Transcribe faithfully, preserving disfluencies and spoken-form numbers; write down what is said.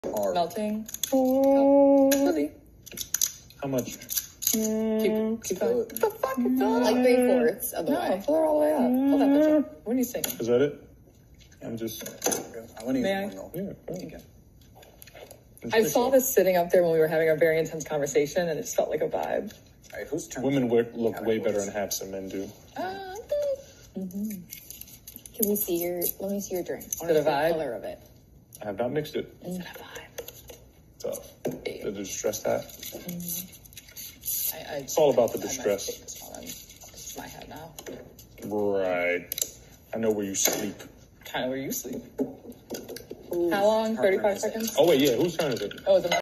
Hard. Melting. Oh, How much? Keep, keep going. What the fuck? Fill it Like up. three fourths of the No, way. fill it all the way up. Fill that bitch up. What are you saying? Is that it? I'm just. I want to May I? use one Yeah. Thank you. Just I think saw so. this sitting up there when we were having a very intense conversation, and it just felt like a vibe. All right, whose turn? Women work, look way better in hats than men do. Uh, Can we see your? Let me see your drink. Is it a vibe? The color of it. I have not mixed it. Is it a vibe? Tough. The distress hat. I, I, It's all about the I might distress. take this one. This is my head now. Right. I know where you sleep. Kind of where you sleep. Ooh, How long? partner thirty-five is it? seconds? Oh, wait, yeah. Whose turn is it? Oh, is it